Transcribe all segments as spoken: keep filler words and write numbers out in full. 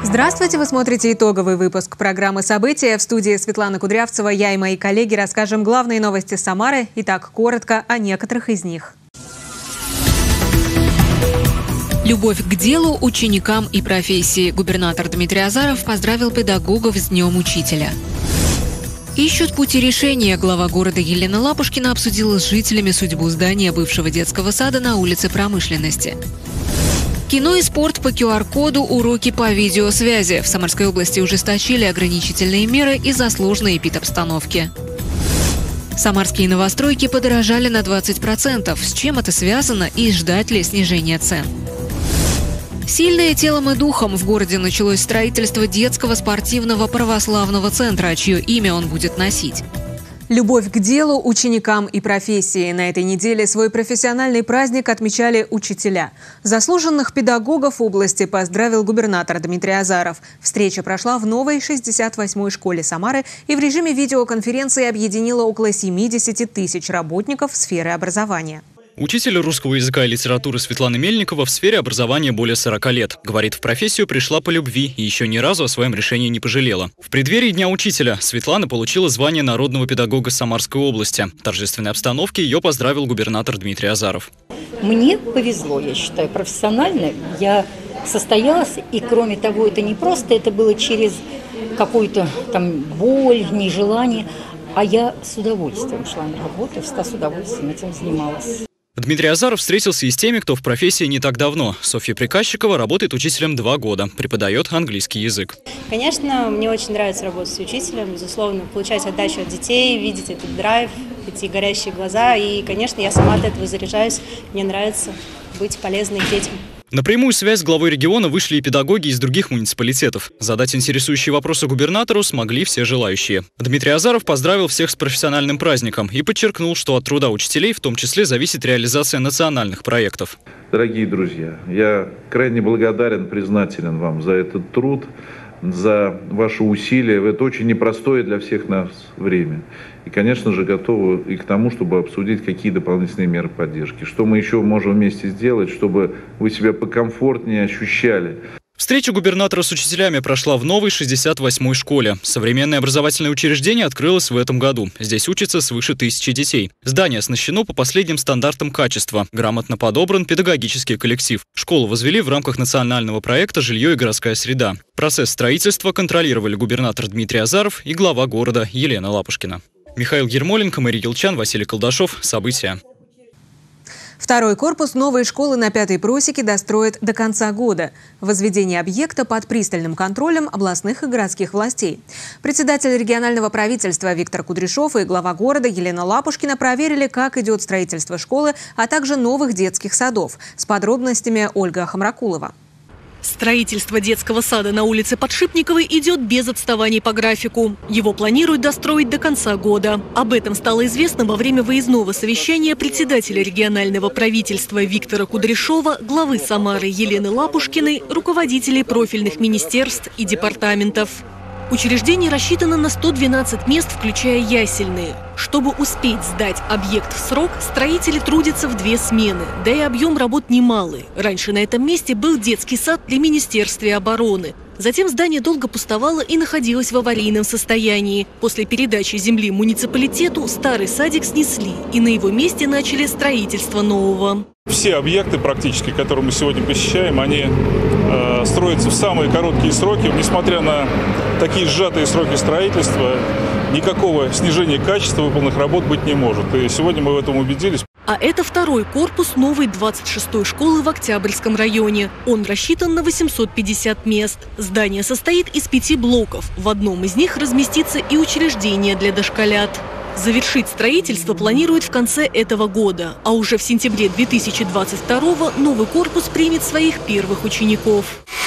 Здравствуйте! Вы смотрите итоговый выпуск программы «События». В студии Светлана Кудрявцева. Я и мои коллеги расскажем главные новости Самары. Итак, коротко о некоторых из них. Любовь к делу, ученикам и профессии. Губернатор Дмитрий Азаров поздравил педагогов с Днем Учителя. Ищут пути решения. Глава города Елена Лапушкина обсудила с жителями судьбу здания бывшего детского сада на улице Промышленности. Кино и спорт по ку ар коду, уроки по видеосвязи. В Самарской области ужесточили ограничительные меры из-за сложной эпидобстановки. Самарские новостройки подорожали на двадцать процентов. С чем это связано и ждать ли снижения цен? Сильное телом и духом. В городе началось строительство детского спортивного православного центра, чье имя он будет носить. Любовь к делу, ученикам и профессии. На этой неделе свой профессиональный праздник отмечали учителя. Заслуженных педагогов области поздравил губернатор Дмитрий Азаров. Встреча прошла в новой шестьдесят восьмой школе Самары и в режиме видеоконференции объединила около семидесяти тысяч работников сферы образования. Учитель русского языка и литературы Светлана Мельникова в сфере образования более сорока лет. Говорит, в профессию пришла по любви и еще ни разу о своем решении не пожалела. В преддверии Дня учителя Светлана получила звание народного педагога Самарской области. В торжественной обстановке ее поздравил губернатор Дмитрий Азаров. Мне повезло, я считаю, профессионально. Я состоялась, и кроме того, это не просто, это было через какую-то там боль, нежелание, а я с удовольствием шла на работу, с удовольствием этим занималась. Дмитрий Азаров встретился и с теми, кто в профессии не так давно. Софья Приказчикова работает учителем два года, преподает английский язык. Конечно, мне очень нравится работать с учителем, безусловно, получать отдачу от детей, видеть этот драйв, эти горящие глаза. И, конечно, я сама от этого заряжаюсь. Мне нравится быть полезной детям. На прямую связь с главой региона вышли и педагоги из других муниципалитетов. Задать интересующие вопросы губернатору смогли все желающие. Дмитрий Азаров поздравил всех с профессиональным праздником и подчеркнул, что от труда учителей в том числе зависит реализация национальных проектов. Дорогие друзья, я крайне благодарен, признателен вам за этот труд, за ваши усилия. Это очень непростое для всех нас время. И, конечно же, готовы и к тому, чтобы обсудить, какие дополнительные меры поддержки. Что мы еще можем вместе сделать, чтобы вы себя покомфортнее ощущали. Встреча губернатора с учителями прошла в новой шестьдесят восьмой школе. Современное образовательное учреждение открылось в этом году. Здесь учатся свыше тысячи детей. Здание оснащено по последним стандартам качества. Грамотно подобран педагогический коллектив. Школу возвели в рамках национального проекта «Жилье и городская среда». Процесс строительства контролировали губернатор Дмитрий Азаров и глава города Елена Лапушкина. Михаил Ермоленко, Мария Елчан, Василий Колдашов. События. Второй корпус новой школы на Пятой просеке достроят до конца года. Возведение объекта под пристальным контролем областных и городских властей. Председатель регионального правительства Виктор Кудряшов и глава города Елена Лапушкина проверили, как идет строительство школы, а также новых детских садов. С подробностями Ольга Хамракулова. Строительство детского сада на улице Подшипниковой идет без отставаний по графику. Его планируют достроить до конца года. Об этом стало известно во время выездного совещания председателя регионального правительства Виктора Кудряшова, главы Самары Елены Лапушкиной, руководителей профильных министерств и департаментов. Учреждение рассчитано на сто двенадцать мест, включая ясельные. Чтобы успеть сдать объект в срок, строители трудятся в две смены, да и объем работ немалый. Раньше на этом месте был детский сад при Министерстве обороны. Затем здание долго пустовало и находилось в аварийном состоянии. После передачи земли муниципалитету старый садик снесли, и на его месте начали строительство нового. Все объекты практически, которые мы сегодня посещаем, они э, строятся в самые короткие сроки. Несмотря на такие сжатые сроки строительства, никакого снижения качества выполненных работ быть не может. И сегодня мы в этом убедились. А это второй корпус новой двадцать шестой школы в Октябрьском районе. Он рассчитан на восемьсот пятьдесят мест. Здание состоит из пяти блоков. В одном из них разместится и учреждение для дошколят. Завершить строительство планируют в конце этого года. А уже в сентябре две тысячи двадцать второго новый корпус примет своих первых учеников.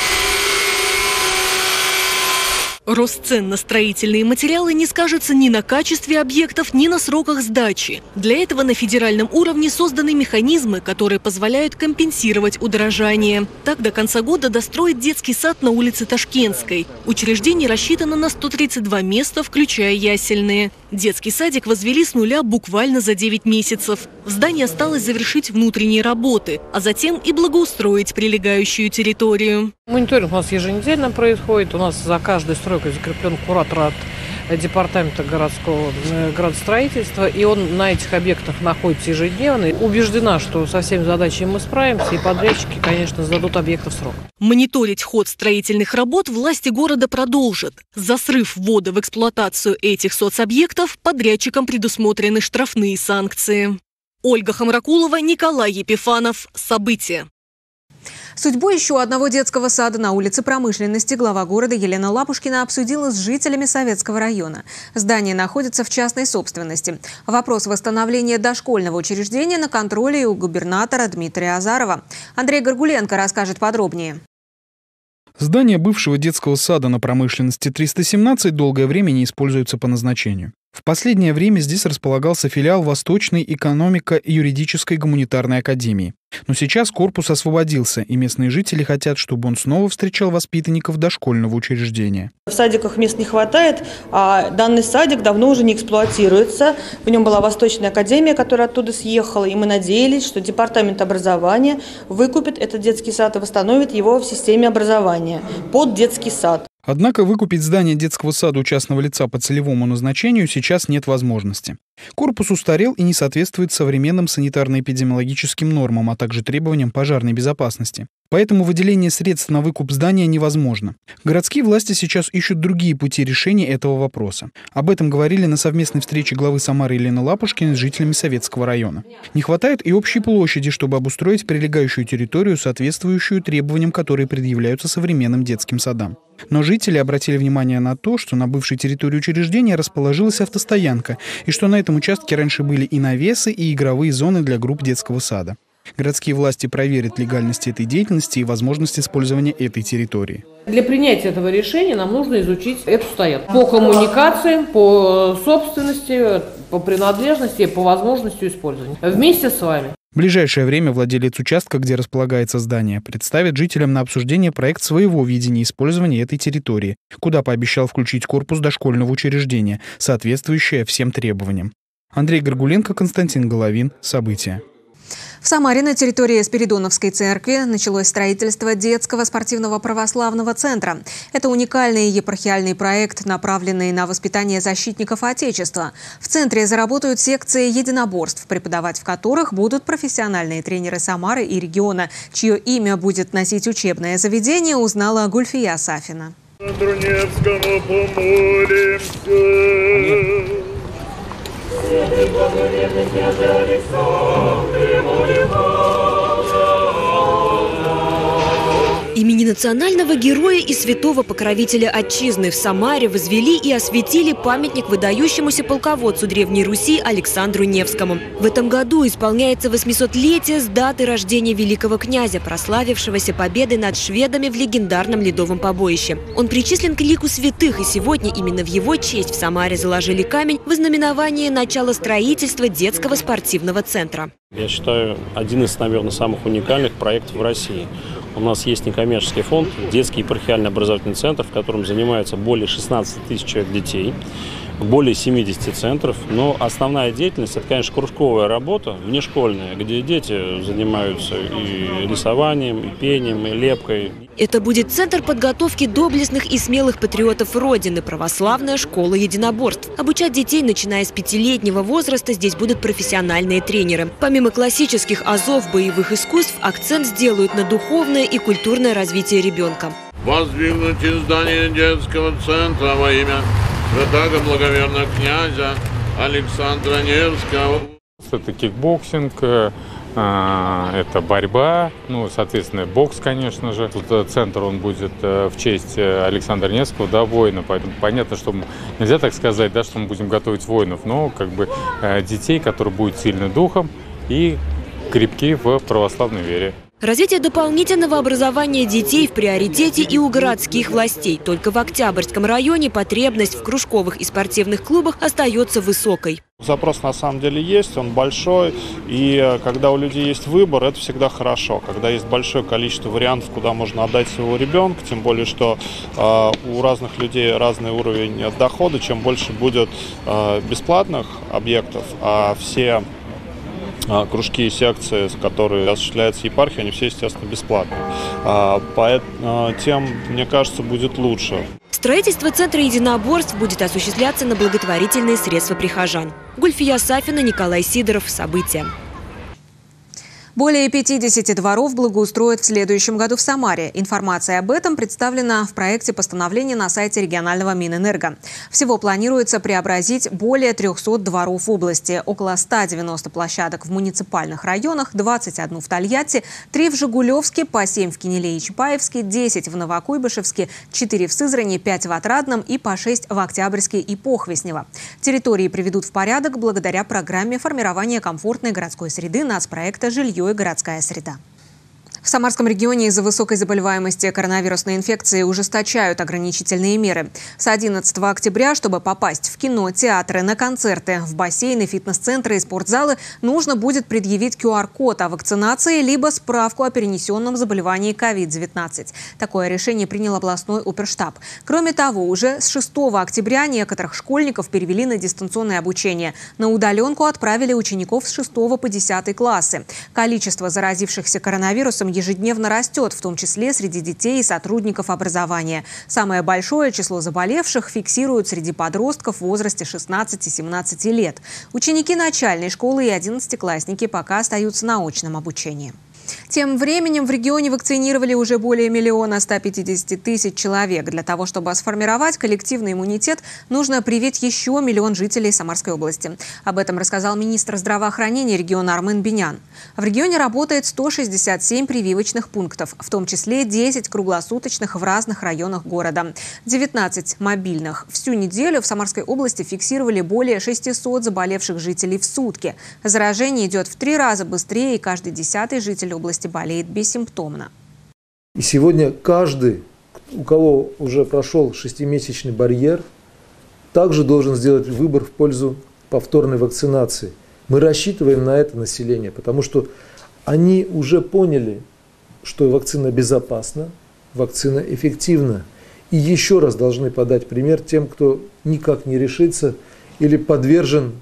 Рост цен на строительные материалы не скажется ни на качестве объектов, ни на сроках сдачи. Для этого на федеральном уровне созданы механизмы, которые позволяют компенсировать удорожание. Так, до конца года достроить детский сад на улице Ташкентской. Учреждение рассчитано на сто тридцать два места, включая ясельные. Детский садик возвели с нуля буквально за девять месяцев. В здании осталось завершить внутренние работы, а затем и благоустроить прилегающую территорию. Мониторинг у нас еженедельно происходит. У нас за каждой стройкой закреплен куратор от департамента городского градостроительства, и он на этих объектах находится ежедневно. Убеждена, что со всеми задачами мы справимся, и подрядчики, конечно, сдадут объекты в срок. Мониторить ход строительных работ власти города продолжат. За срыв ввода в эксплуатацию этих соцобъектов подрядчикам предусмотрены штрафные санкции. Ольга Хамракулова, Николай Епифанов. События. Судьбу еще одного детского сада на улице Промышленности глава города Елена Лапушкина обсудила с жителями Советского района. Здание находится в частной собственности. Вопрос восстановления дошкольного учреждения на контроле у губернатора Дмитрия Азарова. Андрей Горгуленко расскажет подробнее. Здание бывшего детского сада на Промышленности триста семнадцать долгое время не используется по назначению. В последнее время здесь располагался филиал Восточной экономико-юридической гуманитарной академии. Но сейчас корпус освободился, и местные жители хотят, чтобы он снова встречал воспитанников дошкольного учреждения. В садиках мест не хватает, а данный садик давно уже не эксплуатируется. В нем была Восточная академия, которая оттуда съехала, и мы надеялись, что департамент образования выкупит этот детский сад и восстановит его в системе образования под детский сад. Однако выкупить здание детского сада у частного лица по целевому назначению сейчас нет возможности. Корпус устарел и не соответствует современным санитарно-эпидемиологическим нормам, а также требованиям пожарной безопасности. Поэтому выделение средств на выкуп здания невозможно. Городские власти сейчас ищут другие пути решения этого вопроса. Об этом говорили на совместной встрече главы Самары Елены Лапушкиной с жителями Советского района. Не хватает и общей площади, чтобы обустроить прилегающую территорию, соответствующую требованиям, которые предъявляются современным детским садам. Но жители обратили внимание на то, что на бывшей территории учреждения расположилась автостоянка, и что на этом участке раньше были и навесы, и игровые зоны для групп детского сада. Городские власти проверят легальность этой деятельности и возможность использования этой территории. Для принятия этого решения нам нужно изучить эту стоянку. По коммуникациям, по собственности, по принадлежности, по возможности использования. Вместе с вами. В ближайшее время владелец участка, где располагается здание, представит жителям на обсуждение проект своего видения использования этой территории, куда пообещал включить корпус дошкольного учреждения, соответствующее всем требованиям. Андрей Горгуленко, Константин Головин. События. В Самаре на территории Спиридоновской церкви началось строительство детского спортивного православного центра. Это уникальный епархиальный проект, направленный на воспитание защитников Отечества. В центре заработают секции единоборств, преподавать в которых будут профессиональные тренеры Самары и региона. Чье имя будет носить учебное заведение, узнала Гульфия Сафина. Имени национального героя и святого покровителя Отчизны в Самаре возвели и осветили памятник выдающемуся полководцу Древней Руси Александру Невскому. В этом году исполняется восьмисотлетие с даты рождения великого князя, прославившегося победой над шведами в легендарном ледовом побоище. Он причислен к лику святых, и сегодня именно в его честь в Самаре заложили камень в ознаменование начала строительства детского спортивного центра. Я считаю, один из, наверное, самых уникальных проектов в России. У нас есть некоммерческий фонд, детский епархиальный образовательный центр, в котором занимается более шестнадцати тысяч человек детей, более семидесяти центров. Но основная деятельность – это, конечно, кружковая работа, внешкольная, где дети занимаются и рисованием, и пением, и лепкой. Это будет центр подготовки доблестных и смелых патриотов Родины, православная школа единоборств. Обучать детей, начиная с пятилетнего возраста, здесь будут профессиональные тренеры. Помимо классических азов боевых искусств, акцент сделают на духовное и культурное развитие ребенка. Воздвигнуть здание детского центра во имя святаго благоверного князя Александра Невского. Это кикбоксинг, это борьба, ну, соответственно, бокс, конечно же. Тут центр, он будет в честь Александра Невского, да, воина. Поэтому понятно, что нельзя так сказать, да, что мы будем готовить воинов, но как бы детей, которые будут сильны духом и крепки в православной вере. Развитие дополнительного образования детей в приоритете и у городских властей. Только в Октябрьском районе потребность в кружковых и спортивных клубах остается высокой. Запрос на самом деле есть, он большой, и когда у людей есть выбор, это всегда хорошо. Когда есть большое количество вариантов, куда можно отдать своего ребенка, тем более, что э, у разных людей разный уровень дохода, чем больше будет э, бесплатных объектов, а все кружки и секции, которые осуществляются епархией, они все, естественно, бесплатные. А, по тем, мне кажется, будет лучше. Строительство центра единоборств будет осуществляться на благотворительные средства прихожан. Гульфия Сафина, Николай Сидоров. События. Более пятидесяти дворов благоустроят в следующем году в Самаре. Информация об этом представлена в проекте постановления на сайте регионального Минэнерго. Всего планируется преобразить более трёхсот дворов в области. Около ста девяноста площадок в муниципальных районах, двадцать одна в Тольятти, три в Жигулевске, по семь в Кинеле и Чапаевске, десять в Новокуйбышевске, четыре в Сызрани, пять в Отрадном и по шесть в Октябрьске и Похвеснево. Территории приведут в порядок благодаря программе формирования комфортной городской среды нацпроекта «Жилье и городская среда». В Самарском регионе из-за высокой заболеваемости коронавирусной инфекцией ужесточают ограничительные меры. С одиннадцатого октября, чтобы попасть в кино, театры, на концерты, в бассейны, фитнес-центры и спортзалы, нужно будет предъявить ку ар код о вакцинации либо справку о перенесенном заболевании ковид девятнадцать. Такое решение принял областной оперштаб. Кроме того, уже с шестого октября некоторых школьников перевели на дистанционное обучение. На удаленку отправили учеников с шестого по десятый классы. Количество заразившихся коронавирусом ежедневно растет, в том числе среди детей и сотрудников образования. Самое большое число заболевших фиксируют среди подростков в возрасте шестнадцати-семнадцати лет. Ученики начальной школы и одиннадцатиклассники пока остаются на очном обучении. Тем временем в регионе вакцинировали уже более миллиона ста пятидесяти тысяч человек. Для того, чтобы сформировать коллективный иммунитет, нужно привить еще миллион жителей Самарской области. Об этом рассказал министр здравоохранения региона Армен Бинян. В регионе работает сто шестьдесят семь прививочных пунктов, в том числе десять круглосуточных в разных районах города, девятнадцать мобильных. Всю неделю в Самарской области фиксировали более шестисот заболевших жителей в сутки. Заражение идет в три раза быстрее, и каждый десятый житель области болеет бессимптомно. И сегодня каждый, у кого уже прошел шестимесячный барьер, также должен сделать выбор в пользу повторной вакцинации. Мы рассчитываем на это население, потому что они уже поняли, что вакцина безопасна, вакцина эффективна. И еще раз должны подать пример тем, кто никак не решится или подвержен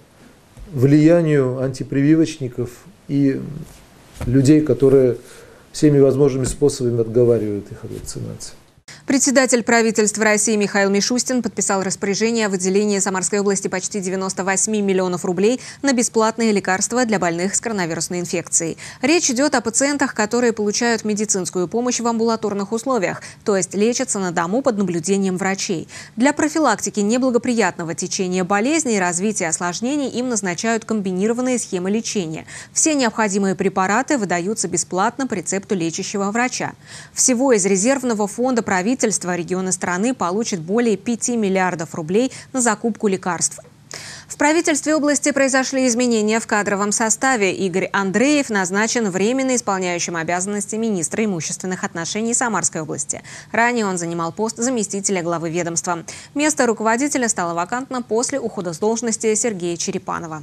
влиянию антипрививочников и людей, которые всеми возможными способами отговаривают их от вакцинации. Председатель правительства России Михаил Мишустин подписал распоряжение о выделении Самарской области почти девяноста восьми миллионов рублей на бесплатные лекарства для больных с коронавирусной инфекцией. Речь идет о пациентах, которые получают медицинскую помощь в амбулаторных условиях, то есть лечатся на дому под наблюдением врачей. Для профилактики неблагоприятного течения болезни и развития осложнений им назначают комбинированные схемы лечения. Все необходимые препараты выдаются бесплатно по рецепту лечащего врача. Всего из резервного фонда правительства регионы страны получат более пяти миллиардов рублей на закупку лекарств. В правительстве области произошли изменения в кадровом составе. Игорь Андреев назначен временно исполняющим обязанности министра имущественных отношений Самарской области. Ранее он занимал пост заместителя главы ведомства. Место руководителя стало вакантно после ухода с должности Сергея Черепанова.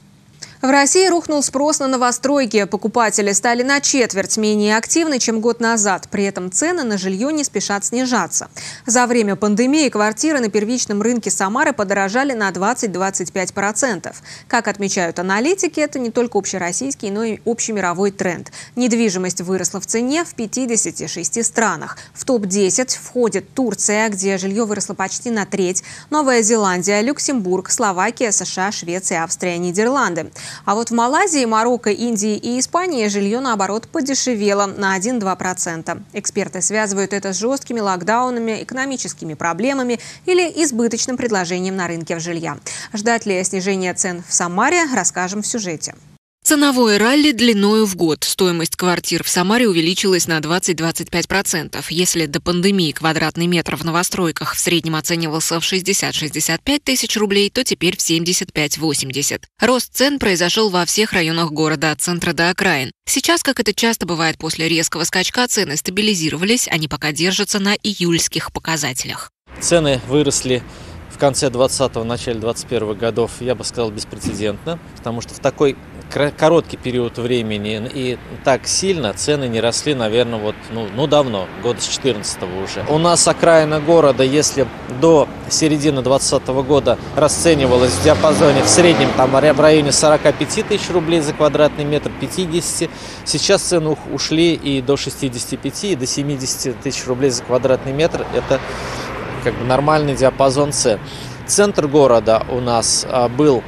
В России рухнул спрос на новостройки. Покупатели стали на четверть менее активны, чем год назад. При этом цены на жилье не спешат снижаться. За время пандемии квартиры на первичном рынке Самары подорожали на двадцать-двадцать пять процентов. Как отмечают аналитики, это не только общероссийский, но и общемировой тренд. Недвижимость выросла в цене в пятидесяти шести странах. В топ десять входит Турция, где жилье выросло почти на треть, Новая Зеландия, Люксембург, Словакия, США, Швеция, Австрия, Нидерланды. А вот в Малайзии, Марокко, Индии и Испании жилье, наоборот, подешевело на один-два процента. Эксперты связывают это с жесткими локдаунами, экономическими проблемами или избыточным предложением на рынке жилья. Ждать ли снижения цен в Самаре, расскажем в сюжете. Ценовое ралли длиною в год. Стоимость квартир в Самаре увеличилась на двадцать-двадцать пять процентов. Если до пандемии квадратный метр в новостройках в среднем оценивался в шестьдесят-шестьдесят пять тысяч рублей, то теперь в семьдесят пять-восемьдесят. Рост цен произошел во всех районах города, от центра до окраин. Сейчас, как это часто бывает после резкого скачка, цены стабилизировались, они пока держатся на июльских показателях. Цены выросли в конце двадцатого, начале двадцать первого годов, я бы сказал, беспрецедентно, потому что в такой короткий период времени и так сильно цены не росли, наверное, вот, ну, ну давно, года с четырнадцатого уже. У нас окраина города, если до середины двадцатого года расценивалась в диапазоне в среднем там, в районе сорок пять тысяч рублей за квадратный метр, пятьдесят, сейчас цены ушли и до шестидесяти пяти, и до семидесяти тысяч рублей за квадратный метр. Это как бы нормальный диапазон цен. Центр города у нас а, был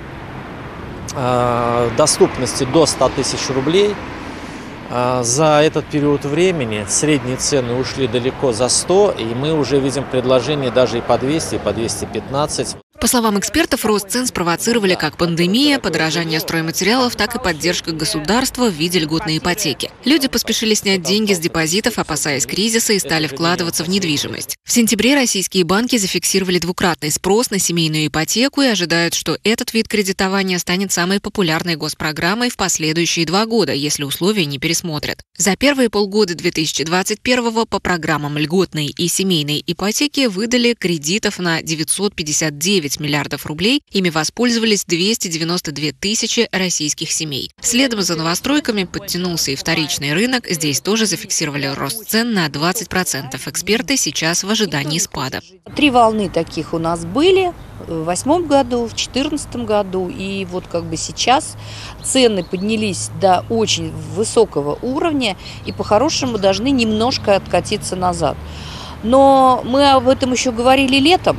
а, доступности до ста тысяч рублей. А, за этот период времени средние цены ушли далеко за сто, и мы уже видим предложения даже и по двести, и по двести пятнадцать. По словам экспертов, рост цен спровоцировали как пандемия, подорожание стройматериалов, так и поддержка государства в виде льготной ипотеки. Люди поспешили снять деньги с депозитов, опасаясь кризиса, и стали вкладываться в недвижимость. В сентябре российские банки зафиксировали двукратный спрос на семейную ипотеку и ожидают, что этот вид кредитования станет самой популярной госпрограммой в последующие два года, если условия не пересмотрят. За первые полгода две тысячи двадцать первого по программам льготной и семейной ипотеки выдали кредитов на девятьсот пятьдесят девять миллиардов рублей, ими воспользовались двести девяносто две тысячи российских семей. Следом за новостройками подтянулся и вторичный рынок. Здесь тоже зафиксировали рост цен на двадцать процентов. Эксперты сейчас в ожидании спада. Три волны таких у нас были в две тысячи восьмом году, в две тысячи четырнадцатом году. И вот как бы сейчас цены поднялись до очень высокого уровня и по-хорошему должны немножко откатиться назад. Но мы об этом еще говорили летом.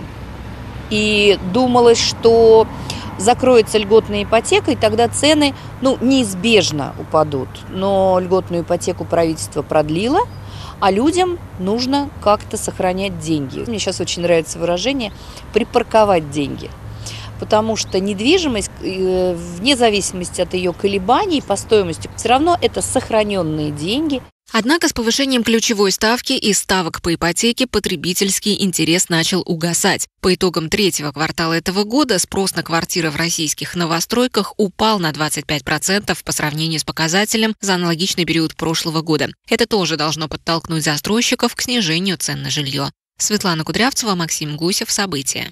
И думалось, что закроется льготная ипотека, и тогда цены ну, неизбежно упадут. Но льготную ипотеку правительство продлило, а людям нужно как-то сохранять деньги. Мне сейчас очень нравится выражение «припарковать деньги». Потому что недвижимость, вне зависимости от ее колебаний по стоимости, все равно это сохраненные деньги. Однако с повышением ключевой ставки и ставок по ипотеке потребительский интерес начал угасать. По итогам третьего квартала этого года спрос на квартиры в российских новостройках упал на двадцать пять процентов по сравнению с показателем за аналогичный период прошлого года. Это тоже должно подтолкнуть застройщиков к снижению цен на жилье. Светлана Кудрявцева, Максим Гусев. События.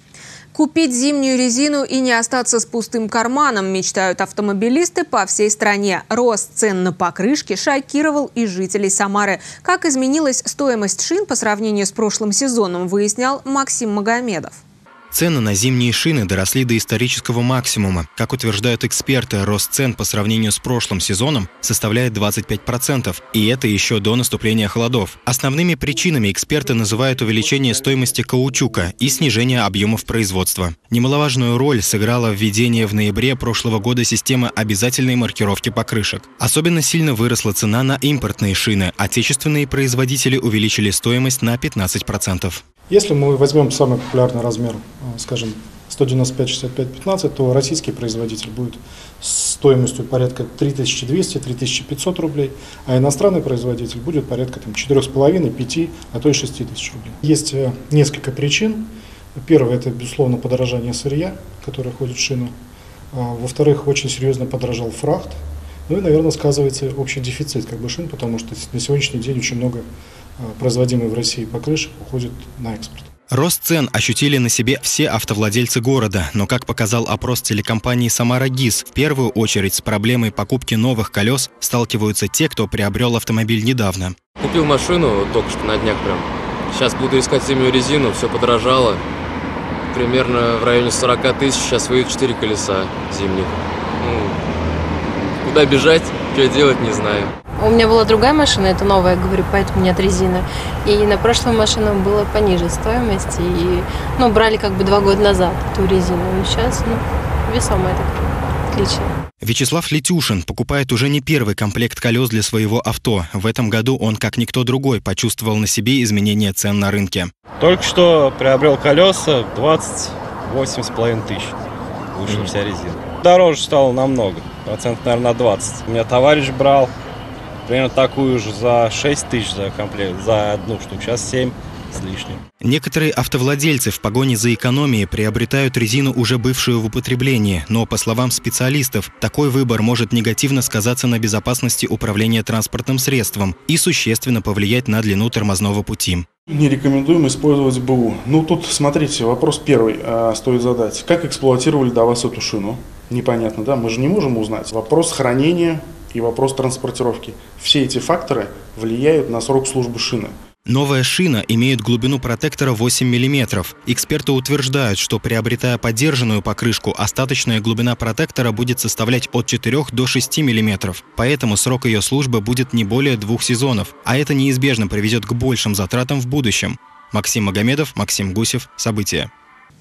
Купить зимнюю резину и не остаться с пустым карманом мечтают автомобилисты по всей стране. Рост цен на покрышки шокировал и жителей Самары. Как изменилась стоимость шин по сравнению с прошлым сезоном, выяснял Максим Магомедов. Цены на зимние шины доросли до исторического максимума. Как утверждают эксперты, рост цен по сравнению с прошлым сезоном составляет двадцать пять процентов. И это еще до наступления холодов. Основными причинами эксперты называют увеличение стоимости каучука и снижение объемов производства. Немаловажную роль сыграло введение в ноябре прошлого года системы обязательной маркировки покрышек. Особенно сильно выросла цена на импортные шины. Отечественные производители увеличили стоимость на пятнадцать процентов. Если мы возьмем самый популярный размер, скажем, сто девяносто пять шестьдесят пять пятнадцать, то российский производитель будет с стоимостью порядка три тысячи двести — три тысячи пятьсот рублей, а иностранный производитель будет порядка там, четыре с половиной — пяти, а то и шести тысяч рублей. Есть несколько причин. Первое – это, безусловно, подорожание сырья, которое ходит в шину. Во-вторых, очень серьезно подорожал фрахт. Ну и, наверное, сказывается общий дефицит как бы шин, потому что на сегодняшний день очень много производимой в России покрышек уходит на экспорт. Рост цен ощутили на себе все автовладельцы города, но, как показал опрос телекомпании «Самара ГИС», в первую очередь с проблемой покупки новых колес сталкиваются те, кто приобрел автомобиль недавно. Купил машину только что на днях прям. Сейчас буду искать зимнюю резину, все подорожало. Примерно в районе сорока тысяч, сейчас выйдут четыре колеса зимних. Ну, куда бежать, что делать, не знаю. У меня была другая машина, это новая, говорю, поэтому нет резины. И на прошлую машину было пониже стоимость. И, ну, брали как бы два года назад эту резину. И сейчас, ну, весомая такая, отличная. Вячеслав Летюшин покупает уже не первый комплект колес для своего авто. В этом году он, как никто другой, почувствовал на себе изменение цен на рынке. Только что приобрел колеса двадцать восемь с половиной тысяч. Лучше вся резина. Дороже стало намного, процентов, наверное, на двадцать. У меня товарищ брал примерно такую же за шесть тысяч за комплект, за одну штуку, сейчас семь с лишним. Некоторые автовладельцы в погоне за экономией приобретают резину, уже бывшую в употреблении, но, по словам специалистов, такой выбор может негативно сказаться на безопасности управления транспортным средством и существенно повлиять на длину тормозного пути. Не рекомендуем использовать БУ. Ну, тут, смотрите, вопрос первый а, стоит задать. Как эксплуатировали до вас эту шину? непонятно, да, мы же не можем узнать. Вопрос хранения и вопрос транспортировки. Все эти факторы влияют на срок службы шины. Новая шина имеет глубину протектора восемь миллиметров. Эксперты утверждают, что приобретая подержанную покрышку, остаточная глубина протектора будет составлять от четырёх до шести миллиметров. Поэтому срок ее службы будет не более двух сезонов, а это неизбежно приведет к большим затратам в будущем. Максим Магомедов, Максим Гусев. События.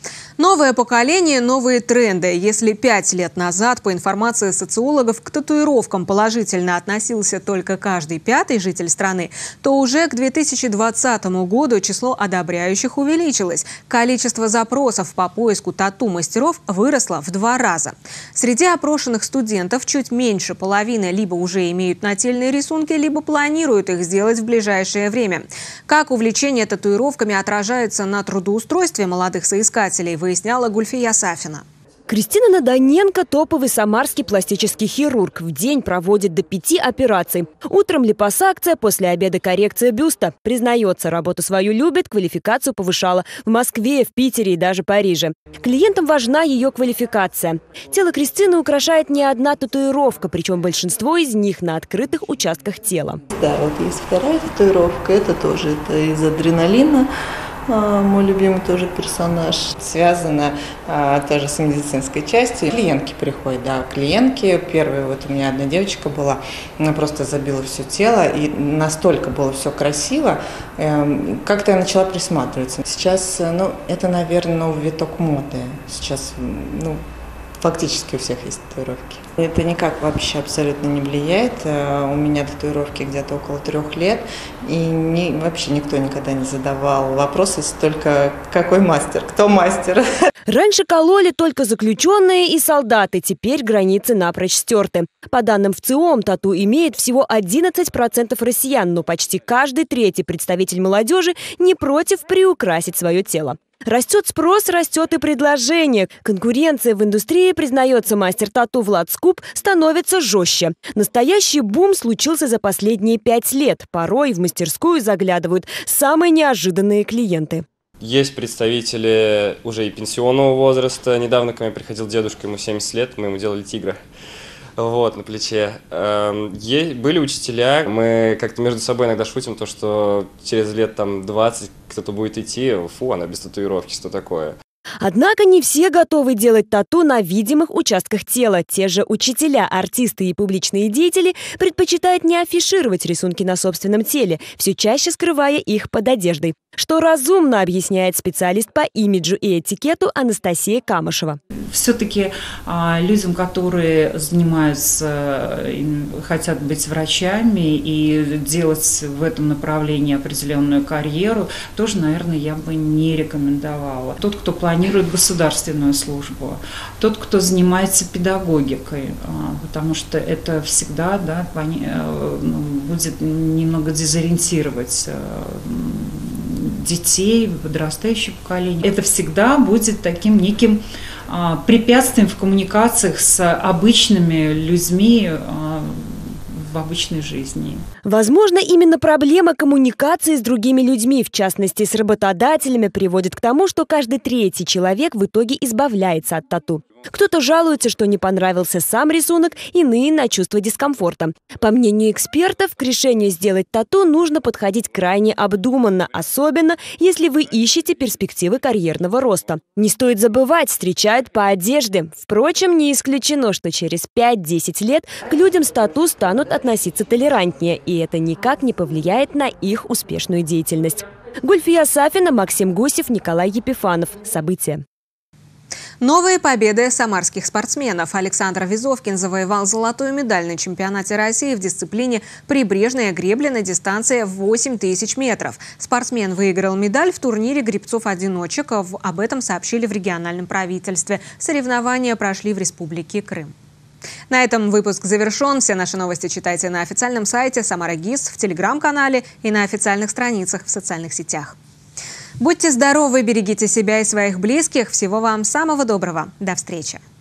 Новое поколение, новые тренды. Если пять лет назад, по информации социологов, к татуировкам положительно относился только каждый пятый житель страны, то уже к две тысячи двадцатому году число одобряющих увеличилось. Количество запросов по поиску тату-мастеров выросло в два раза. Среди опрошенных студентов чуть меньше половины либо уже имеют нательные рисунки, либо планируют их сделать в ближайшее время. Как увлечение татуировками отражается на трудоустройстве молодых соискателей, выясняла Гульфия Сафина. Кристина Надоненко – топовый самарский пластический хирург. В день проводит до пяти операций. Утром липосакция, после обеда коррекция бюста. Признается, работу свою любит, квалификацию повышала в Москве, в Питере и даже Париже. Клиентам важна ее квалификация. Тело Кристины украшает не одна татуировка, причем большинство из них на открытых участках тела. Да, вот есть вторая татуировка, это тоже это из адреналина. Мой любимый тоже персонаж. Связано а, тоже с медицинской частью. Клиентки приходят, да, клиентки. Первая вот у меня одна девочка была, она просто забила все тело, и настолько было все красиво, э, как-то я начала присматриваться. Сейчас, ну, это, наверное, новый виток моды. Сейчас, ну, фактически у всех есть татуировки. Это никак вообще абсолютно не влияет. У меня татуировки где-то около трех лет, и не, вообще никто никогда не задавал вопросы, только какой мастер, кто мастер. Раньше кололи только заключенные и солдаты, теперь границы напрочь стерты. По данным ВЦИОМ, тату имеет всего одиннадцать процентов россиян, но почти каждый третий представитель молодежи не против приукрасить свое тело. Растет спрос, растет и предложение. Конкуренция в индустрии, признается мастер тату Влад Скуп, становится жестче. Настоящий бум случился за последние пять лет. Порой в мастерскую заглядывают самые неожиданные клиенты. Есть представители уже и пенсионного возраста. Недавно ко мне приходил дедушка, ему семьдесят лет, мы ему делали тигра. Вот, на плече. Были учителя, мы как-то между собой иногда шутим, то, что через лет там двадцать кто-то будет идти, фу, она без татуировки, что такое. Однако не все готовы делать тату на видимых участках тела. Те же учителя, артисты и публичные деятели предпочитают не афишировать рисунки на собственном теле, все чаще скрывая их под одеждой. Что разумно, объясняет специалист по имиджу и этикету Анастасия Камышева. Все-таки а, людям, которые занимаются, хотят быть врачами и делать в этом направлении определенную карьеру, тоже, наверное, я бы не рекомендовала. Тот, кто планирует государственную службу, тот, кто занимается педагогикой, а, потому что это всегда, да, будет немного дезориентировать детей, подрастающее поколение. Это всегда будет таким неким а, препятствием в коммуникациях с обычными людьми а, в обычной жизни. Возможно, именно проблема коммуникации с другими людьми, в частности с работодателями, приводит к тому, что каждый третий человек в итоге избавляется от тату. Кто-то жалуется, что не понравился сам рисунок, иные на чувство дискомфорта. По мнению экспертов, к решению сделать тату нужно подходить крайне обдуманно, особенно если вы ищете перспективы карьерного роста. Не стоит забывать, встречают по одежде. Впрочем, не исключено, что через пять-десять лет к людям с тату станут относиться толерантнее, и это никак не повлияет на их успешную деятельность. Гульфия Сафина, Максим Гусев, Николай Епифанов. События. Новые победы самарских спортсменов. Александр Визовкин завоевал золотую медаль на чемпионате России в дисциплине прибрежная гребля на дистанции в восемь тысяч метров. Спортсмен выиграл медаль в турнире гребцов-одиночек. Об этом сообщили в региональном правительстве. Соревнования прошли в Республике Крым. На этом выпуск завершен. Все наши новости читайте на официальном сайте Самара ГИС, в телеграм-канале и на официальных страницах в социальных сетях. Будьте здоровы, берегите себя и своих близких. Всего вам самого доброго. До встречи.